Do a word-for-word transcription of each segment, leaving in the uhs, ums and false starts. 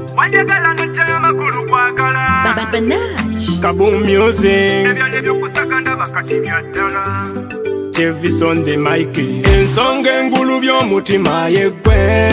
wanjagala nojja makulu kwagala Baba Banach Kaboom music ebyane byokusaka ndaba kati bya ddala Chevis on the mic ensonga engulu by'omutima yeggwe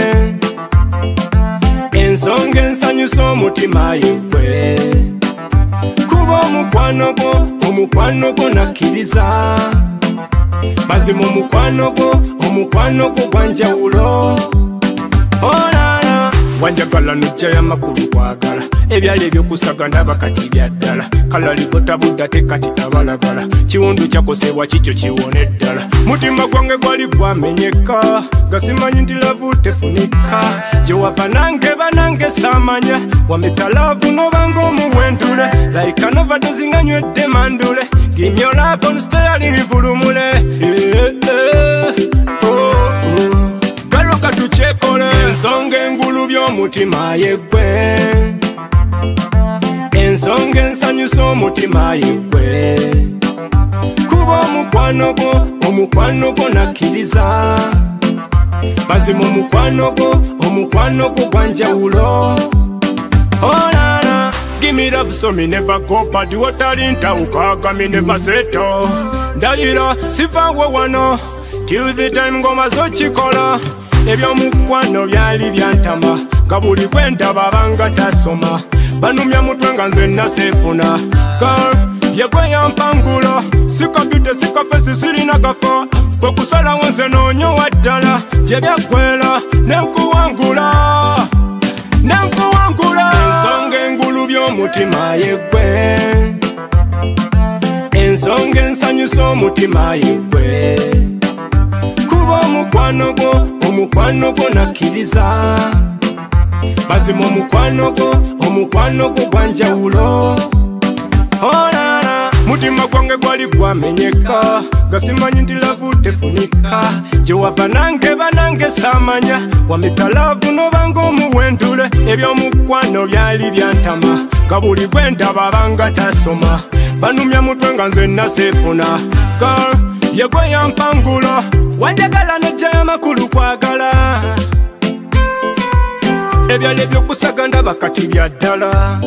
ensonga ensanyusa omutima yeggwe kuba omukwano gwo omukwano gwo nakkiriza mazima omukwano gwo omukwano gwo gwanjawulo olala wanjagala nojjayo amakulu kwagala ebyali ebyokusaga ndaba kati bya ddala kalalikota budda tekati abalagala kiwundu kyakosebwa kikyo kiwone ddala mutima gwange gwali gwamenyeka nga simanyi nti lavu tefunika gye wava nange banange saamanya wameta laavu n'obanga omuwendule like anovadozi nga nywedde mandule give your love on staring vulumule eh, eh, oh, oh. Galoka tukyekole ensonga engulu by'omutima yeggwe ensonga ensanyusa omutima yeggwe kuba omukwano gwo omukwano gwo nakkiriza mazima omukwano gwo omukwano gwo gwanjawulo olala give me love so me never go bad watali ntawukaga me never settle ndalira sivaawe wano till the time ngoma zokikola ebyomukwano byali byantama nga buli gwendaba banga tasoma banumya mutwe nga nze naseefuna girl yegwe yampangula sikapite sikafesi sirina kafa kwe kusalawo nze noonyowa ddala gye byaggwera nenkuwangula nenkuwangula ensonga engulu by'omutima yeggwe ensonga ensanyusa omutima yeggwe kuba omukwano gwo omukwano gwo nakkiriza mazima omukwano gwo omukwano gwo gwanjawulo olala mutima gwange gwali gwamenyeka nga simanyi nti lavu tefunika gye wava nange banange saamanya wameta laavu n'obanga omuwendule ebyomukwano byali byantama nga buli gwendaba banga tasoma banumya mutwe nga nze naseefuna girl yegwe yampangula wanjagala nojjayo amakulu kwagala ebyali ebyokusaga ndaba kati bya ddala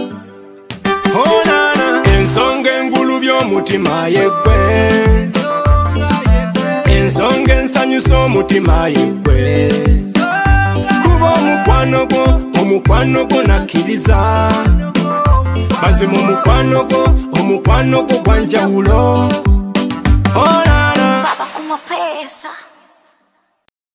onana ensonga engulu by'omutima yeggwe ensonga ensanyusa omutima yeggwe kuba omukwano gwo omukwano gwo nakkiriza mazima omukwano gwo omukwano gwo gwanjawulo.